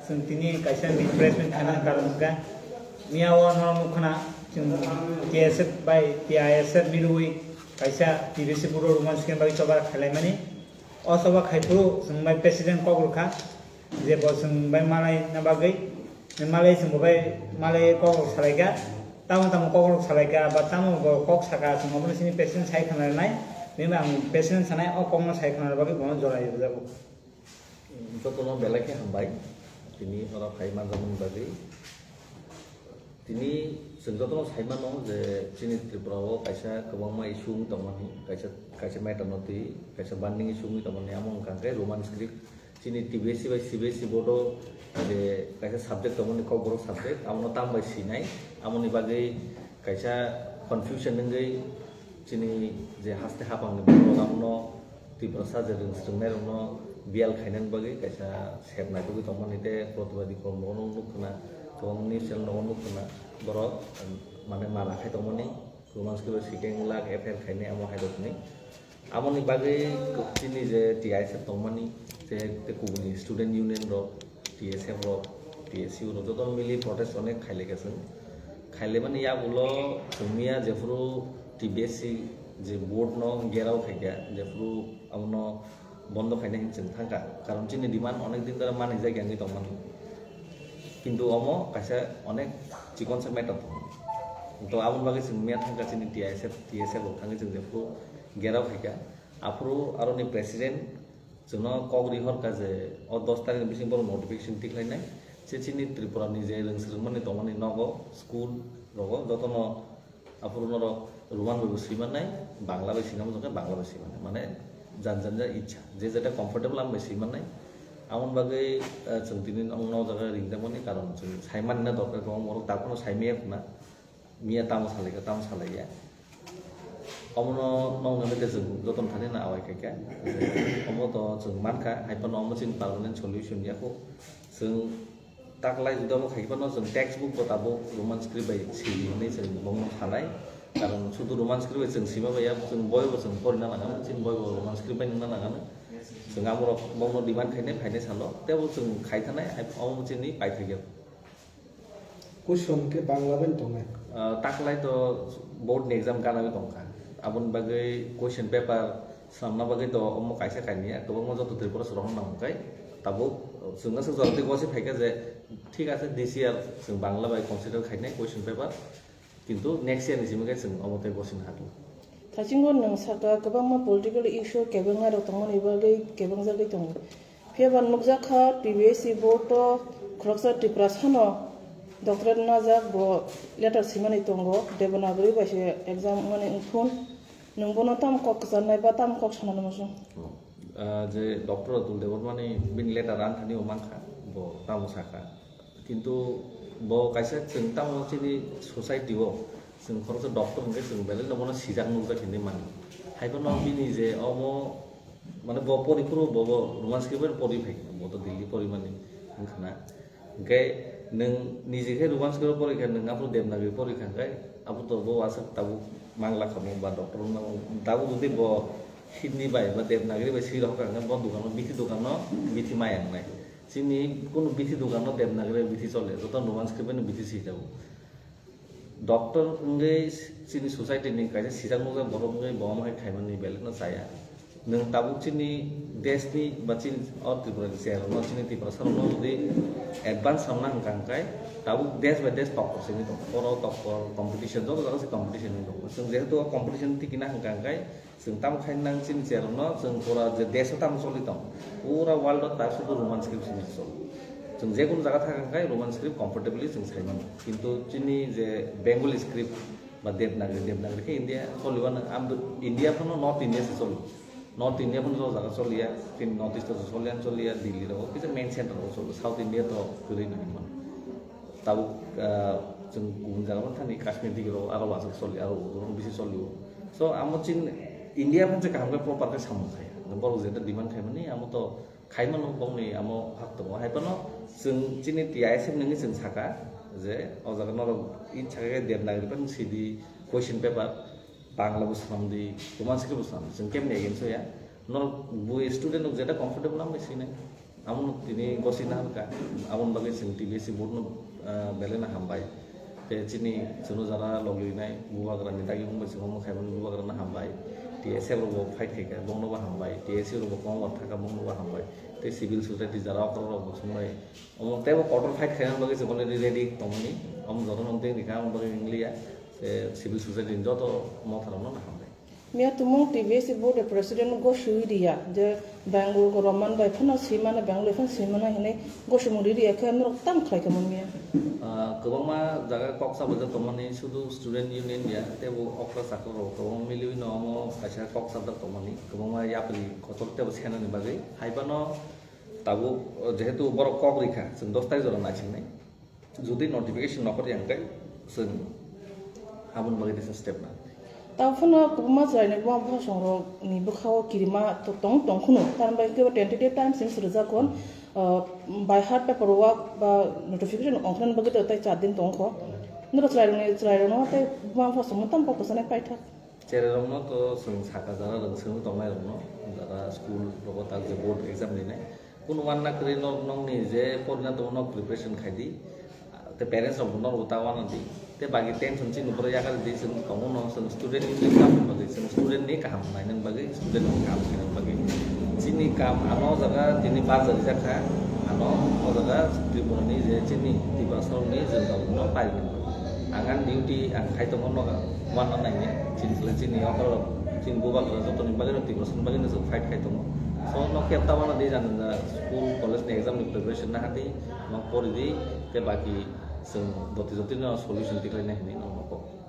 जों तिनी कायसा रिफ्रेशमेंट खाना कारण का मियावा नमुखना जों TSF बाय TISF मिरुई कायसा TBC बुरो रोमान स्किम बाय सभा खालायमानि असभा खायफुरु जों बाय प्रेसिडेंट कगुरखा जे बो जों बाय मालाय ना बागै मालाय जों बाय मालाय कगुर सालायगा तामो कगुर सालायगा बा तामो कग सागा जों अबनो सिनि प्रेसिडेंट साइ खानाय बेमा आं प्रेसिडेंट सानाय अ कगनो साइ खानाय बागै बनो जरायो जाबो जतनो बेलाके हामबाय तिनी अरा फाइमा जमन बागै तिनी जों जतनो साइमा नं जे चिनि त्रिपुराव कायसा गोबांमा इशु दंमानि कायसा मैटर नति कायसा बान्डिंग इशु दंमानि आमन कांगे रोमान स्क्रिप्ट चिनि TBC बाय CBSE बोर्डो जे कायसा सब्जेक्ट दंमानि कगरो सब्जेक्ट आमनो ताम बाय सिनाय आमनि बागै कायसा कन्फ्यूजन नंगै चिनि जे हास्ते हापांनि प्रग्रामनो त्रिपुरा साजेरजों सोंनाय रनो बियाल खायनान बागै कायसा सेबनाय बागै दंमानि ते प्रतिबादि कर्मनो नुखना गोबांनि सेल नं नुखना बर माने मालाखाय दंमानि रोमान स्क्रिप्ट सिकें लाख एफआर खायनाय आमो हायदतनि आमनि बागै चिनि जे TISF दंमानि जे कुगुनि स्टूडेंट यूनियन रो TSF रो TSU रो जतन मिली प्रोटेस्ट अनेक खायलेगासन खायले माने या उलो जोंनिया जेफुरु TBSE जे बोर्ड न गेराव खायगा जेफुरु आमनो बंद खायनाय हिंचों थांगा कारण चिनि डिमांड अनेक दिन तरा माने जायगानि दंमानि किन्तु अमो कायसा अनेक चिकन से मैटर तो आमन बागै जों मिया थांगा चिनि TSF रो थांगा जों जेफुरु गेराव खायगा आफुरु आरोनि प्रेसिडेंट जोंनो कगरि हरका जे अ 10 तारिख बिसिं बर नोटिफिकेशन तिखलायनाय जे चिनि त्रिपुरानि जे रोंसोरमानि दंमानि नगो स्कुल रगो जतनो आफुरु नरो रोमान बाबु सिमानाय बांला बाय सिनाम जका बांला बाय सिमानाय माने जानजा इच्छा जे जेटा कंफर्टेबल आम बाय सिमानाय आमन बागै जों दिनै न जगा रिंजामानि कारण जों साइमानना दरकार गम मरो ताखनो साइमिया खुना मिया ताम सालाया अमनो नंगने जों जतन थाने ना आवाय खायका अमो तो जों मानखा हाइपन अमो चिन पार्मानेंट सल्यूशन याखौ जों ताकलाय जुदाबो खायपन जों टेक्स्ट बुक बताबो रोमान स्क्रिप्ट बाय सिलिने जों बंनो थानाय कारण सुदु रोमान स्क्रिप्ट जों सिमा बाया जों बयबो जों फरायना लागानो चिन बयबो रोमान स्क्रिप्ट बाय नंना लागानो जों आमरो बंनो डिमांड खायनाय फायनाय सानो तेबो जों खायथानाय अमो चिनि पाइथाय क्वेश्चन के बांला बाय दंनाय ताकलाय तो बोर्ड एग्जाम गाना बे दंखा आबन बागै क्वेश्चन पेपर सामना बागै तो अमो कायसा कायनिया गोबां मजा तो त्रिपुरा सरहन नांगै ताबो जोंना से जरते गसे फायका जे ठीक आसे दिस इयार जों बांला बाय कन्सिडार खायनाय क्वेश्चन पेपर किन्तु नेक्स्ट इयार निसिमगे जों अमते गसिन हागौ थासिंगो नोंसागा गोबां मा पॉलिटिकल इशू केबंगा रतंगनि बागै केबं जागै दं फेबान नुकजाखा TBSE बोर्ड खरकसा त्रिपुरा सानो डॉक्टर नाजाक बो लेटर सिमानि तंगो देबनागरि बासे एग्जाम माने उफुन नंबोनो ताम कक जाननाय बा ताम कक सानानो मसु जे डॉक्टर अतुल देवर माने बिन लेटर आनथानि अमानखा बो ताम साखा किन्तु बो कायसा जों ताम चिनि सोसाइटी वो जों खरकसा डॉक्टर हंगे जों बेले नबोनो सिजाक नुजाखिनि माने हाइबन बिनि जे अमो माने बो परिपुरु बो रोमान स्क्रिप्ट परि फाय बो तो दिल्ली परि माने हंखना गे नों निजेखे रोमान स्क्रिप्ट परीक्षा नों आपु देबनागरि परीक्षा गाय आपु तो बो आसा ताबु मांगला खामो बा डॉक्टर ना ताबु जुदि बो हिंदी बाय बा देबनागरि बाय सिरह कांगे बो दुकानो बिथि मायांनाय चिनि कोनो बिथि दुकानो देबनागरि बिथि चले जत रोमान स्क्रिप्ट नि बिथि सिजाबो डॉक्टर हंगे चिनि सोसाइटी नि कायसे सिजाक मजा बरमगे बमहाय खायमानि बेलेग ना जाया नों ताबु चिनि देशनि बा चिन और त्रिपुरा सेर न चिनि त्रिपुरा सर न जुदि एडवांस सामना हंकांकाय ताबु देश बाय देश टॉपर सिनि दं और टॉपर कंपटीशन जो जागासे कंपटीशन दं जों जेहेतु कंपटीशन तिकिना हंकांकाय जों ताम खायनां चिनि सेर न जों पूरा जे देश ताम सलि दं पूरा वर्ल्ड तार सुदु रोमान स्क्रिप्ट सिनि सल जों जेकुन जागा थाकांकाय रोमान स्क्रिप्ट कंफर्टेबली जों सायमान किन्तु चिनि जे बेंगली स्क्रिप्ट बा देबनागरि के इंडिया सलिबानो आम इंडिया फनो नॉर्थ इंडिया से सलि नॉर्थ इंडिया फनो जागा सलिया फिन नॉर्थ ईस्ट तो सलिया दिल्ली रो किसे मेन सेंटर रो सल साउथ इंडिया तो गरै नमान ताबु जों गुबुन जागायाव थानि काश्मीर दिगरो आरो वासो सलि आरो बिसि सलियो सो आमो चिन इंडिया फनसे कामगे प्रॉपर के सामखाय बर जेटा डिमांड खायमानि आमो तो खायमान बंनि आमो हाक दङ हायपनो जों चिनि TISF नोंनि जों साका जे अजागा नर इच्छाके देबनागरिफोर सिदि question paper Bangla बुसनामदि Roman script बुसनाम जों केमने एगेन्स्ट होया नर बु स्टूडेंट जेटा कंफर्टेबल आम बेसिने amon tini gosina ka amon bagi sing TBC board no belena hambai te chini chuno jara logli nai bubagra ni tagi mumbai sing mo khaiban bubagra na hambai TSA ro fight ke bongno ba hambai TSA ro ko wa thaka bongno ba hambai te civil society jara ko ro sumai amon te quarter fight khaiban bagi sing ready tomni am joron om te dikha am bagi inglia civil society joto mo thara no hambai Mia tumong TBC board president go shuiria je Bangalore ko Roman by phana simana Bangalore phana simana hene go shumuri ya ka mro tam khai ka mia kobangma jaga koksa baja tomani sudu student union ya te bo okra sakoro kobang milui no mo kaisa koksa da tomani kobangma yapri kotorte bo sena ni bagai haibano tabu jehetu bor kok rikha sing 10 tarik jora nachinai jodi notification nokori angkai sing abun bagai disa step na Tafuna kuma zaine bwa bwa songro ni bukhaw kirima to tong khuno tan ba ke tentative time since reza kon by heart paperwork ba notification ongkran bagi to tai 4 din tong kho nro trai no te bwa bwa somutam pa pasane paitha cererong no to sung saka jara rang sung tong lai no jara school ro ta je board exam ni nai kun wan na kri no nong ni je porna to no preparation khaidi te parents of no utawana di te bagi tension chin upor ya kal di sung tong no sung student ni kam bagi sung student ni kam nai nang bagi student ni kam bagi chini kam ano jaga tini par jari jakha ano o jaga tribunal ni je chini tibasol ni jeng no pai angan duty ang khai tong no wan nai ni chin chini okol chin buba ko to ni bagi no tibasol bagi no fight khai tong so no kep tawana di jan school college ni exam ni preparation na hati no pori di te bagi sung doti no solution tiklai na ni no ko